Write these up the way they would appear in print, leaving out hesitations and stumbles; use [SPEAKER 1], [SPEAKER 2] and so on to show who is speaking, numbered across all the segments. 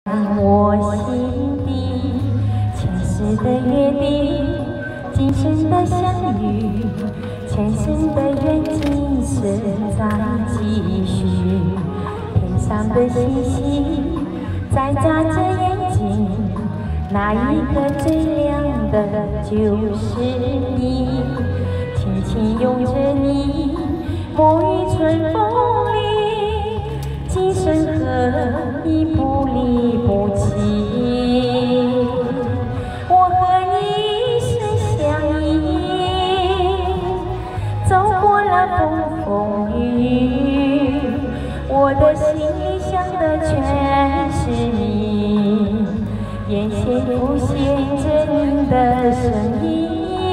[SPEAKER 1] 我心底前世的约定，今生的相遇，前生的缘，今生再继续。天上的星星在眨着眼睛，那一颗最亮的就是你，轻轻拥着你，沐浴春风里，今生和你不离不弃。我和你身相依，走过了风风雨雨，我的心里想的全是你，眼前浮现着你的身影。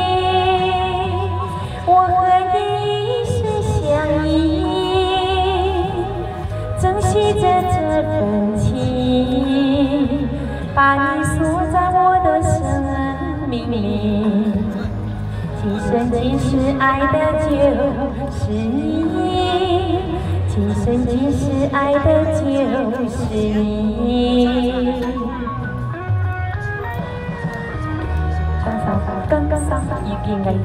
[SPEAKER 1] 我和你身相依，珍惜着这份情，把你锁在我的生命里。今生今世爱的就是你，今生今世爱的就是你。刚刚已經係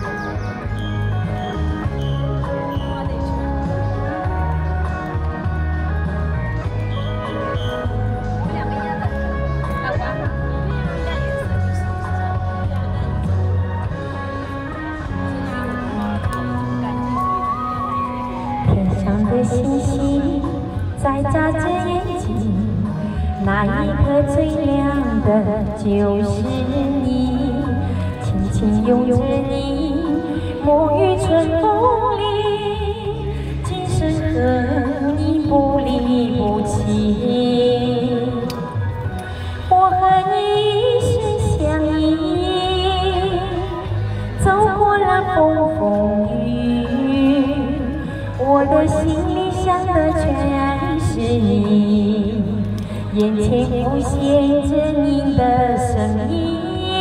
[SPEAKER 1] 天上的星星在眨着眼睛，那一颗最亮的就是你。轻轻拥着你，沐浴春风里，今生和你不离不弃。我和你身相依，走过了风风雨雨，我的心里想的全是你，眼前浮现着你的身影。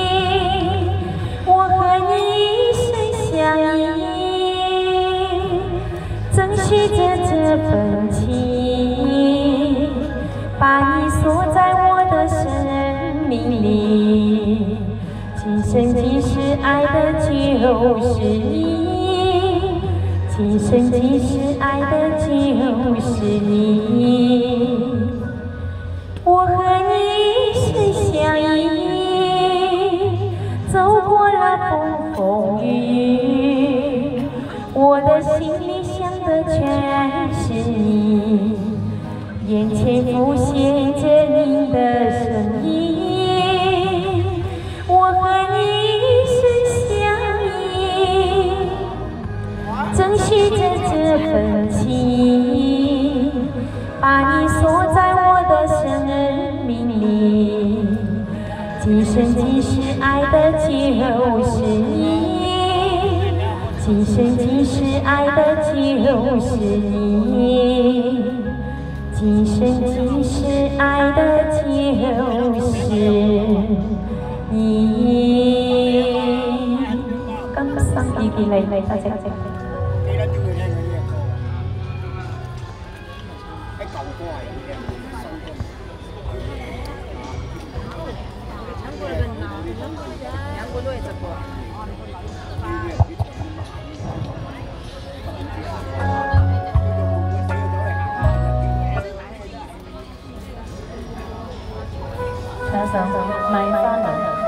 [SPEAKER 1] 珍惜着这份情，把你锁在我的生命里。今生今世爱的就是你，今生今世爱的就是你。我和你身相依，走过了风风雨雨，我的心里想的全是你，眼前浮现着你的身影。我和你身相依，珍惜着这份情，把你锁在我的生命里。今生今世爱的就是你，今生今世爱的就是你，今生今世爱的就是你。剛剛已經嚟多謝。想買花輪。